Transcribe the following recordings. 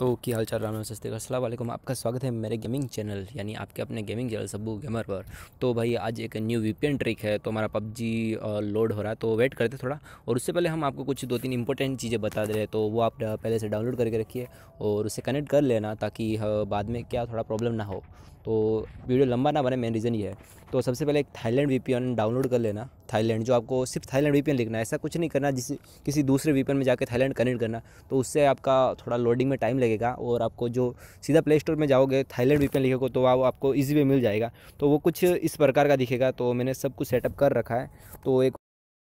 तो क्या हाल चाल राम सस्ते का अस्सलाम वालेकुम। आपका स्वागत है मेरे गेमिंग चैनल यानी आपके अपने गेमिंग चैनल सब्बू गेमर पर। तो भाई आज एक न्यू वीपीएन ट्रिक है। तो हमारा पबजी लोड हो रहा है, तो वेट करते थोड़ा। और उससे पहले हम आपको कुछ 2-3 इंपॉर्टेंट चीज़ें बता दे रहे हैं, तो वो आप पहले से डाउनलोड करके रखिए और उसे कनेक्ट कर लेना, ताकि बाद में क्या थोड़ा प्रॉब्लम ना हो। तो वीडियो लंबा ना बने, मेन रीज़न ये है। तो सबसे पहले एक थाईलैंड वीपीएन डाउनलोड कर लेना। थाईलैंड, जो आपको सिर्फ थाईलैंड वीपीएन लिखना है, ऐसा कुछ नहीं करना जिस किसी दूसरे वीपीएन में जाकर थाईलैंड कनेक्ट करना। तो उससे आपका थोड़ा लोडिंग में टाइम लगेगा और आपको जो सीधा प्ले स्टोर में जाओगे थाईलैंड वीपीएन लिखोगे तो वो आपको ईजी वे मिल जाएगा। तो वो कुछ इस प्रकार का दिखेगा। तो मैंने सब कुछ सेटअप कर रखा है। तो एक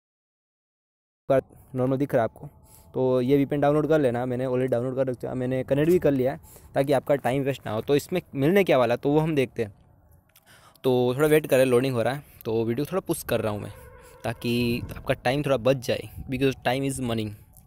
बार नॉर्मल दिख रहा है आपको। तो ये वीपीएन डाउनलोड कर लेना। मैंने ऑलरेडी डाउनलोड कर रखा है, मैंने कनेक्ट भी कर लिया है, ताकि आपका टाइम वेस्ट ना हो। तो इसमें मिलने क्या वाला तो वो हम देखते हैं। तो थोड़ा वेट करें, लोडिंग हो रहा है। तो वीडियो थोड़ा पुश कर रहा हूँ मैं, ताकि आपका टाइम थोड़ा बच जाए, बिकॉज टाइम इज़ मनी।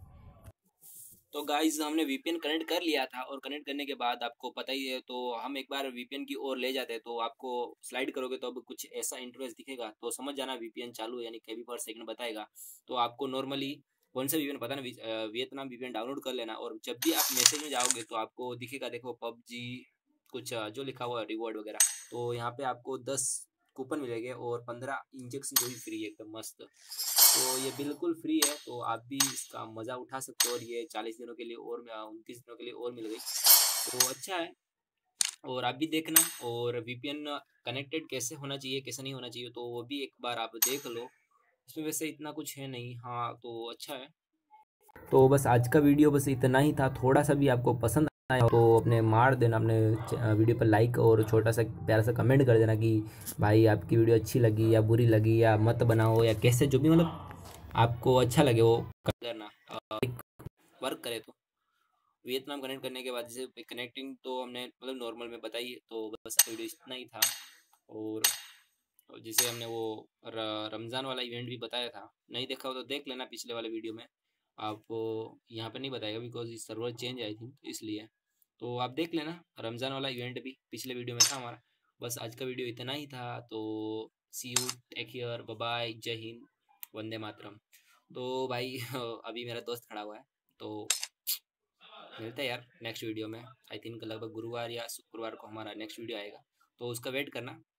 तो गाइज हमने वीपीएन कनेक्ट कर लिया था, और कनेक्ट करने के बाद आपको पता ही है, तो हम एक बार वीपीएन की ओर ले जाते हैं। तो आपको स्लाइड करोगे तो अब कुछ ऐसा इंटरफेस दिखेगा, तो समझ जाना वीपीएन चालू है, यानी केबी पर सेकंड बताएगा। तो आपको नॉर्मली कौन सा वीपीएन पता ना, वियतनाम वीपीएन डाउनलोड कर लेना। और जब भी आप मैसेज में जाओगे तो आपको दिखेगा, देखो पबजी कुछ जो लिखा हुआ है रिवॉर्ड वगैरह। तो यहाँ पे आपको 10 कूपन मिलेंगे और 15 इंजेक्शन जो भी फ्री है, एकदम मस्त। तो ये बिल्कुल फ्री है, तो आप भी इसका मज़ा उठा सकते हो। और ये 40 दिनों के लिए और 29 दिनों के लिए और मिल गई, तो अच्छा है। और आप भी देखना, और वीपीएन कनेक्टेड कैसे होना चाहिए कैसे नहीं होना चाहिए, तो वो भी एक बार आप देख लो। इसमें वैसे इतना कुछ है नहीं, हाँ, तो अच्छा है। तो बस आज का वीडियो बस इतना ही था। थोड़ा सा भी आपको पसंद आया तो अपने मार देना, अपने वीडियो पर लाइक और छोटा सा प्यारा सा कमेंट कर देना कि भाई आपकी वीडियो अच्छी लगी या बुरी लगी, या मत बनाओ, या कैसे जो भी मतलब आपको अच्छा लगे वो करना। वर्क करे तो वियतनाम कनेक्ट करने के बाद जैसे कनेक्टिंग तो हमने मतलब नॉर्मल में बताई है, तो बस वीडियो इतना ही था। और जैसे हमने वो रमज़ान वाला इवेंट भी बताया था, नहीं देखा हो तो देख लेना पिछले वाले वीडियो में। आपको यहाँ पे नहीं बताएगा, बिकॉज इस सर्वर चेंज आई थी इसलिए। तो आप देख लेना, रमज़ान वाला इवेंट भी पिछले वीडियो में था हमारा। बस आज का वीडियो इतना ही था। तो see you, take care, bye bye, जय हिंद, वंदे मातरम। तो भाई अभी मेरा दोस्त खड़ा हुआ है, तो मिलते हैं यार नेक्स्ट वीडियो में। आई थिंक लगभग गुरुवार या शुक्रवार को हमारा नेक्स्ट वीडियो आएगा, तो उसका वेट करना।